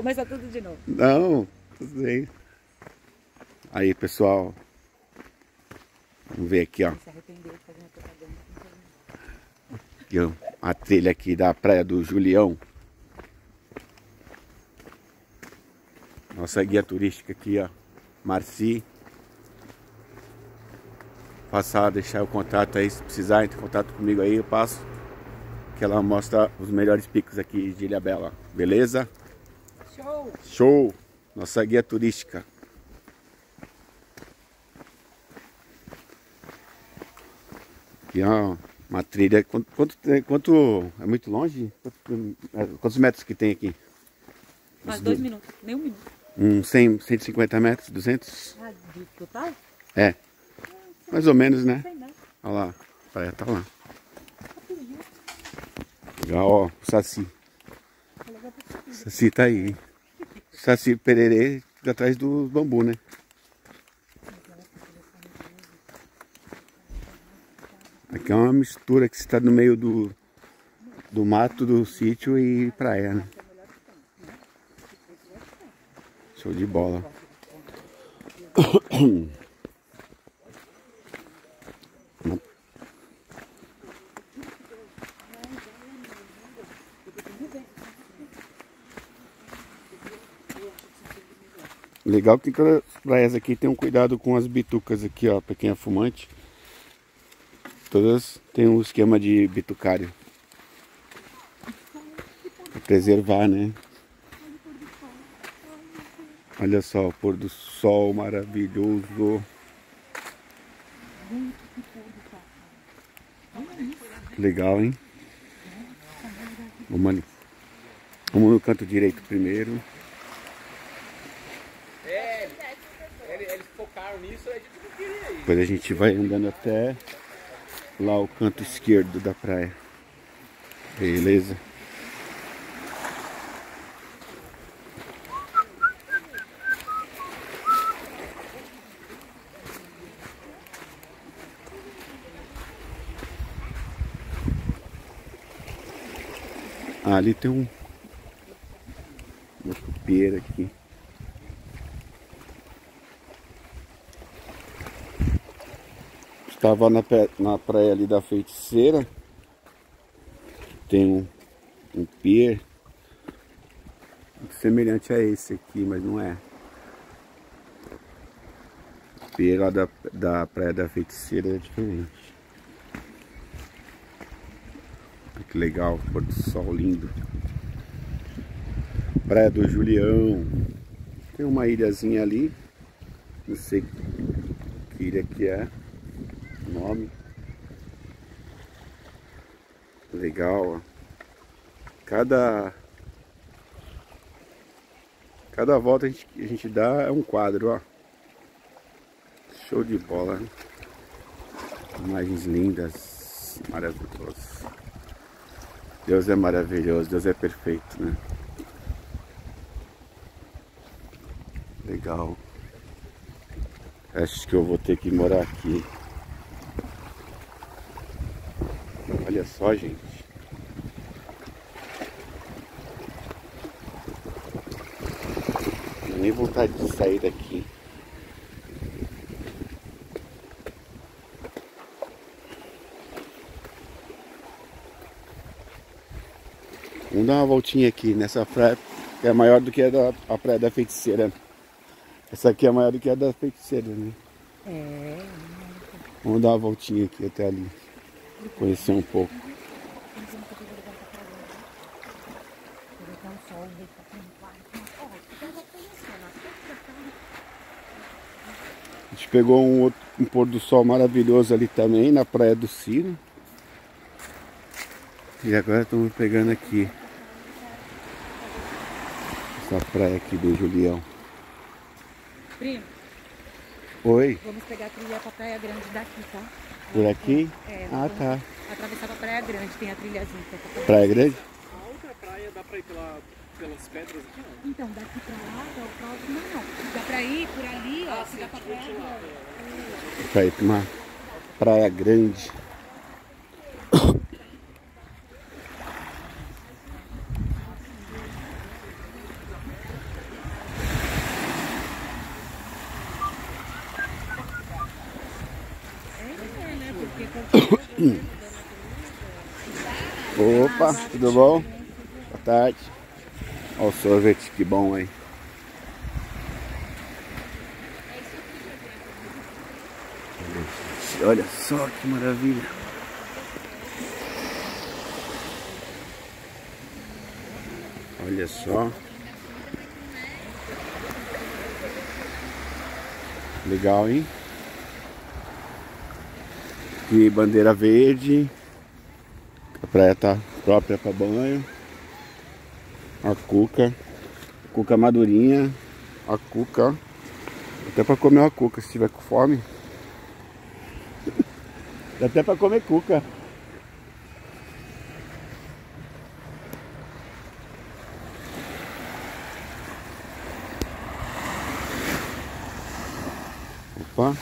Começa tudo de novo. Não, tudo bem. Aí, pessoal. Vamos ver aqui, ó. Se arrependeu de fazer uma propaganda. Aqui, ó, a trilha aqui da Praia do Julião. Nossa guia turística aqui, ó. Marci. Passar, deixar o contato aí, se precisar, entre em contato comigo aí, eu passo. Que ela mostra os melhores picos aqui de Ilhabela, beleza? Show! Show! Nossa guia turística. Aqui, ó, uma trilha. Quanto é muito longe? Quantos metros que tem aqui? Quase 2 minutos, nem 1 minuto. 150 metros, 200? Ah, de total? É, mais ou menos, né? Sei não. Olha lá, a praia tá lá. Legal, ó, o Saci. O Saci tá aí. O Saci Pererê fica atrás do bambu, né? Aqui é uma mistura que está no meio do mato, do sítio e praia, né? Show de bola. Legal que as praias aqui tem um cuidado com as bitucas aqui, ó, para quem é fumante. Todas tem um esquema de bitucário. Pra preservar, né? Olha só o pôr do sol maravilhoso. Legal, hein? Vamos ali. Vamos no canto direito primeiro. Eles focaram nisso, a gente não queria ir. Depois a gente vai andando até lá o canto esquerdo da praia. Beleza? Ah, ali tem uma copeira aqui. Estava na praia ali da Feiticeira. Tem um pier semelhante a esse aqui, mas não é. O pier lá da praia da Feiticeira é diferente. Olha que legal, pôr do sol lindo. Praia do Julião. Tem uma ilhazinha ali. Não sei que ilha que é. O nome. Legal, ó. Cada volta a gente dá é um quadro, ó. Show de bola, né? Imagens lindas, maravilhosas. Deus é maravilhoso, Deus é perfeito, né? Legal. Acho que eu vou ter que morar aqui. Olha só, gente. Não tenho nem vontade de sair daqui. Vamos dar uma voltinha aqui nessa praia, que é maior do que a praia da Feiticeira. Essa aqui é maior do que a da Feiticeira, né? É. Vamos dar uma voltinha aqui até ali. Conhecer um pouco. A gente pegou um pôr do sol maravilhoso ali também, na Praia do Ciro. E agora estamos pegando aqui essa praia aqui do Julião. Primo, Oi, vamos pegar a trilha pra Praia Grande daqui, tá? por aqui? É, Ah, tá. atravessar pra Praia Grande, tem a trilhazinha. Praia Grande? A outra praia dá pra ir pelas pedras aqui, não? Então, daqui pra lá, até o próximo, não. Dá pra ir por ali, ó, se dá pra Praia Grande. Pra ir pra uma Praia Grande. Opa, tudo bom? Boa tarde. Olha o sorvete, que bom, hein? Olha só que maravilha. Olha só. Legal, hein? E bandeira verde. A praia tá própria para banho. A cuca. Cuca madurinha. A cuca. Até para comer uma cuca se tiver com fome. Dá até para comer cuca. Opa.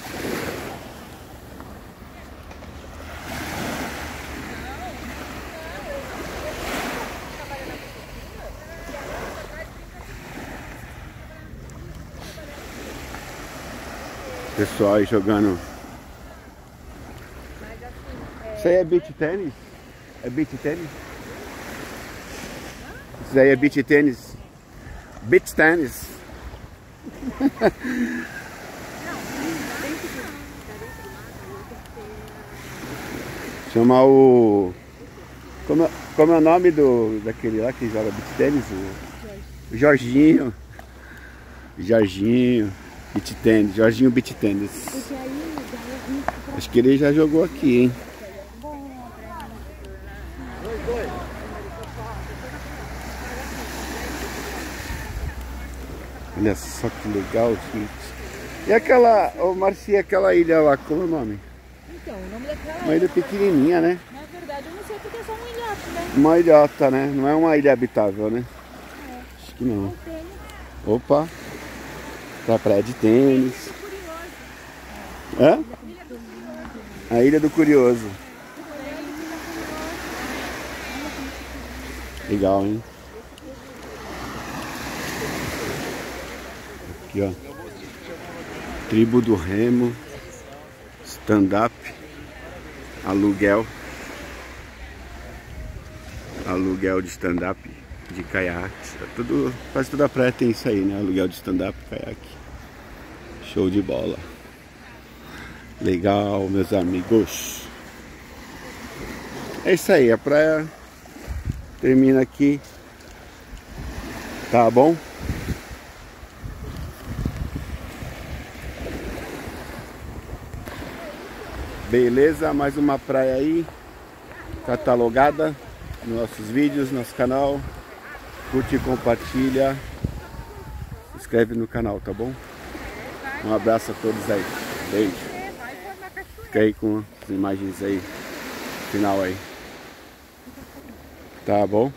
Pessoal aí jogando. Isso aí é beach tênis? É beach tênis? Isso aí é beach tênis? Beach tênis. Chamar o... Como é o nome daquele lá que joga beach tênis? O Jorginho. Jorginho. Beach tênis. Jorginho beach tênis. Acho que ele já jogou aqui, hein? Olha só que legal, gente. E aquela, ô Marcia, aquela ilha lá, como é o nome? Então, o nome daquela Uma ilha pequenininha, né? na verdade, eu não sei porque é só um ilhote, né? Uma ilhota, né? Não é uma ilha habitável, né? Acho que não. Opa! Pra praia de tênis. Hã? A Ilha do Curioso. Legal, hein? Aqui, ó. Tribo do Remo. Stand-up. Aluguel. Aluguel de stand-up. De caiaque. Tudo, quase toda a praia tem isso aí, né? Aluguel de stand-up, caiaque. Show de bola. Legal, meus amigos. É isso aí, a praia termina aqui. Tá bom? Beleza, mais uma praia aí catalogada nos nossos vídeos, nosso canal. Curte e compartilha. Se inscreve no canal, tá bom? Um abraço a todos aí. Beijo. Fica aí com as imagens aí. Final aí. Tá bom?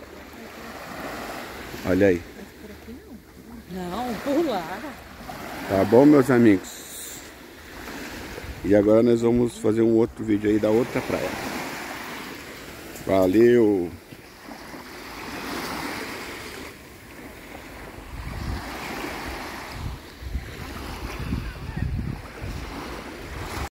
Olha aí. Não, por lá. Tá bom, meus amigos? E agora nós vamos fazer um outro vídeo aí da outra praia. Valeu!